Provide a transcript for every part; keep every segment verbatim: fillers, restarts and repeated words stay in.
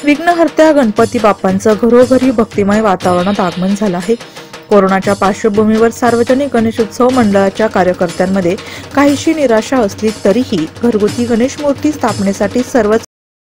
विघ्नहर्त्या गणपती बाप्पांचं घरोघरी भक्तिमय वातावरणात आगमन झालं आहे। कोरोनाच्या पार्श्वभूमीवर सार्वजनिक गणेशोत्सव मंडळाच्या कार्यकर्त्यांमध्ये काहीशी निराशा असली तरीही घरगुती गणेश मूर्ती स्थापनेसाठी सर्वच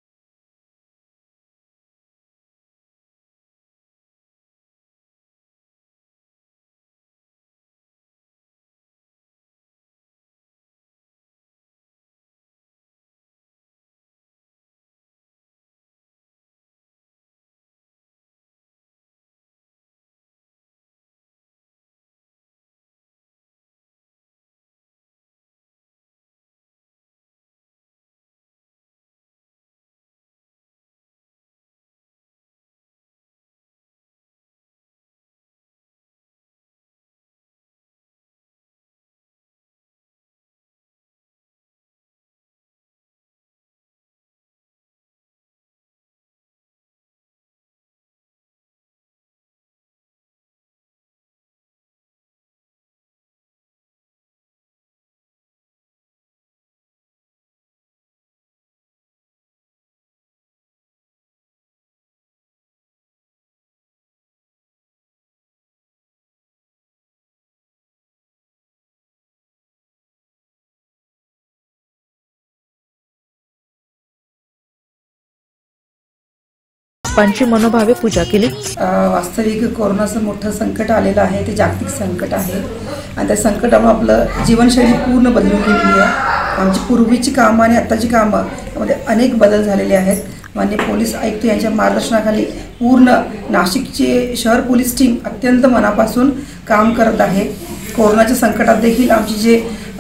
बाप्पांची मनोभावे पूजा केली। वास्तविक कोरोनाचं मोठं संकट आलेलं आहे, ते जागतिक संकट आहे आणि त्या संकटामुळे आपलं जीवनशैली पूर्ण बदलून गेलेली आहे। आमची पूर्वीची कामं आणि आत्ताची कामं यामध्ये अनेक बदल झालेले आहेत। माननीय पोलीस आयुक्त यांच्या मार्गदर्शनाखाली पूर्ण नाशिकचे शहर पोलीस टीम अत्यंत मनापासून काम करत आहे। कोरोनाच्या संकटात देखील आमची जे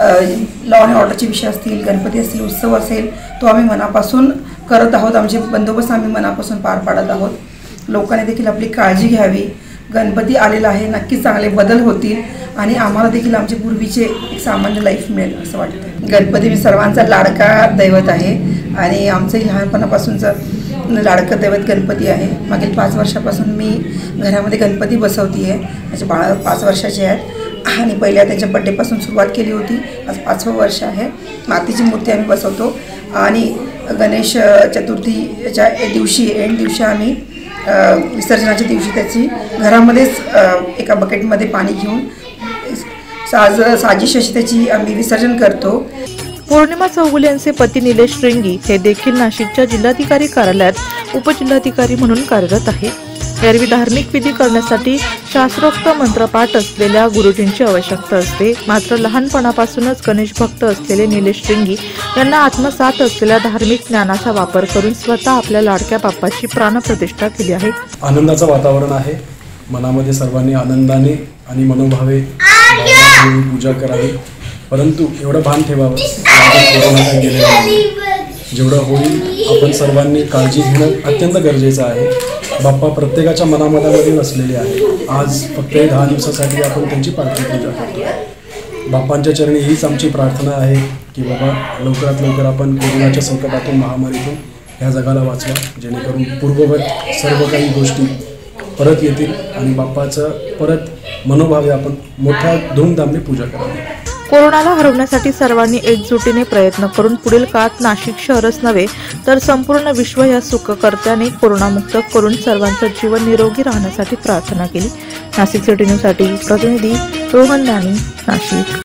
लॉ अँड ऑर्डरचे विषय असतील, गणपती असतील, उत्सव असेल, तो आम्ही मनापासून करत आहोत। आमचे बंदोबस्त आम्ही मनापासून पार पाडत आहोत। लोकांनी देखील आपली काळजी घ्यावी। गणपती आलेला आहे, नक्कीच चांगले बदल होतील आणि आम्हाला देखील आमचे पूर्वीचे एक सामान्य लाईफ मिळेल असं वाटतं। गणपती मी सर्वांचा लाडका दैवत आहे आणि आमचंही लहानपणापासूनचं लाडकं दैवत गणपती आहे। मागील पाच वर्षापासून मी घरामध्ये गणपती बसवते आहे। माझे बाळ पाच वर्षाचे आहेत आणि पहिल्या त्यांच्या बड्डेपासून सुरुवात केली होती। आज पाचवं वर्ष आहे। मातीची मूर्ती आम्ही बसवतो आणि गणेश चतुर्थीच्या दिवशी एंड दिवशी आम्ही विसर्जनाच्या दिवशी त्याची घरामध्येच एका बकेटमध्ये पाणी घेऊन साज साजिश अशी त्याची आम्ही विसर्जन करतो। पौर्णिमा चौगुले यांचे पती निलेश श्रृंगी हे देखील नाशिकच्या जिल्हाधिकारी कार्यालयात उपजिल्हाधिकारी म्हणून कार्यरत आहे। एरवी धार्मिक विधी करण्यासाठी शास्त्रोक्त मंत्रपाठ असलेल्या गुरुजींची आवश्यकता असते। मात्र लहानपणापासूनच गणेश भक्त असलेले निलेश श्रृंगी यांना आत्मसात असलेल्या धार्मिक ज्ञानाचा वापर करून स्वतः आपल्या लाडक्या बाप्पाची प्राणप्रतिष्ठा केली आहे। आनंदाचं वातावरण आहे। मनामध्ये सर्वांनी आनंदाने आणि मनोभावे पूजा करावी, परंतु एवढं भान ठेवावं कोरोना गेलेला आहे। जेवढं होईल आपण सर्वांनी काळजी घेणं अत्यंत गरजेचं आहे। बाप्पा प्रत्येकाच्या मनामनामध्ये नसलेले आहे। आज फक्त दहा दिवसासाठी आपण त्यांची पालखी पूजा करतो। बाप्पांच्या चरणी हीच आमची प्रार्थना आहे की बाबा लवकरात लवकर आपण कोरोनाच्या संकटातून, महामारीतून ह्या जगाला वाचवा, जेणेकरून पूर्ववत सर्व काही गोष्टी परत येतील आणि बाप्पाचं परत मनोभावे आपण मोठ्या धूमधामने पूजा करावी। कोरोनाला हरवण्यासाठी सर्वांनी एकजुटीने प्रयत्न करून पुढील काळात नाशिक शहरच नव्हे तर संपूर्ण विश्व या सुखकर्त्याने कोरोनामुक्त करून सर्वांचं जीवन निरोगी राहण्यासाठी प्रार्थना केली। नाशिक सिटी न्यूजसाठी प्रतिनिधी रोहन दाणी, नाशिक।